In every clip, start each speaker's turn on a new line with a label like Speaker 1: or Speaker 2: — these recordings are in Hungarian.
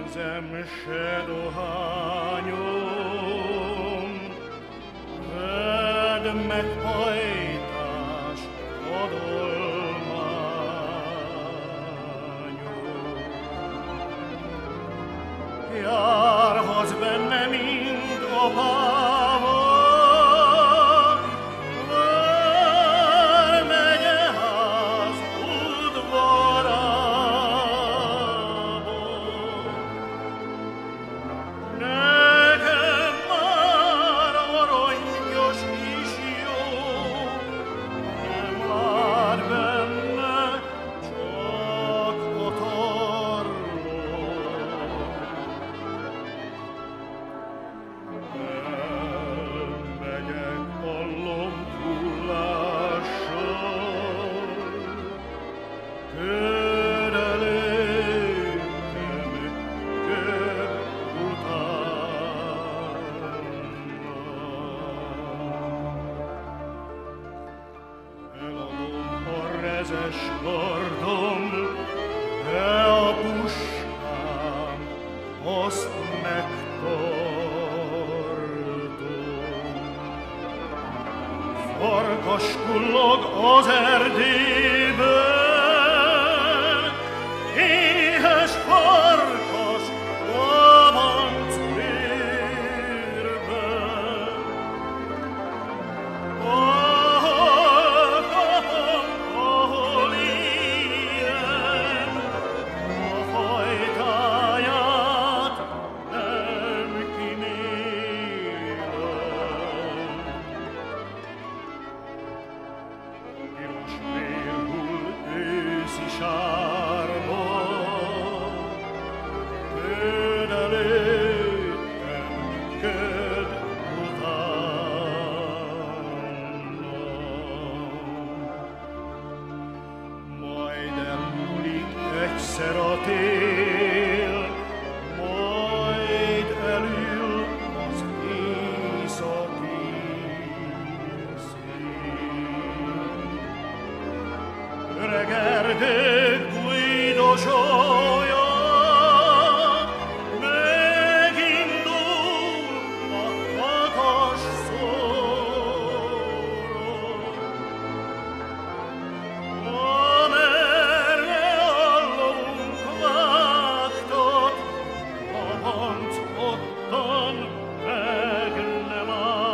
Speaker 1: kezem se dohányom, vedd meg pajtás adományom. Járhatsz benne, mint apával, vármegyeház udvarában. Nekem már arangyos is jó, nem lát benne csak a tarló. Elmegyek a lombhullással, köd előttem, köd utánam. Eladom a rezes kardom, de a puskám azt megtartom. Farkas kullog az erdében, éhes farkas labanc bőrben. Ahol kapom, ahol élem, a fajtáját nem kímélem. Piros vér hull őszi sárba, köd előttem, köd utánam. Majd elmúlik egyszer a tél, majd elül az északi szél. Öreg erdők gujdosója, megindul a kakas szóra. Amerre a lók vágtat, labanc ottan meg nem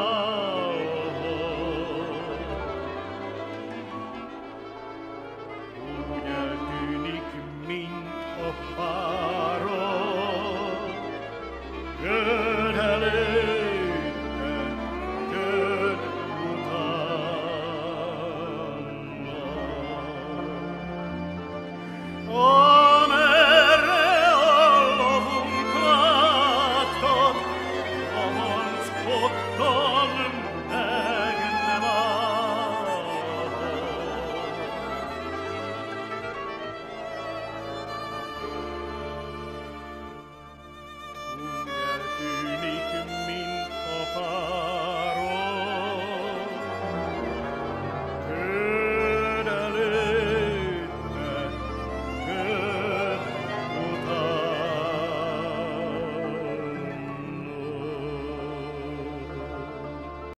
Speaker 1: állhat. Úgy eltűnik, mint a pár,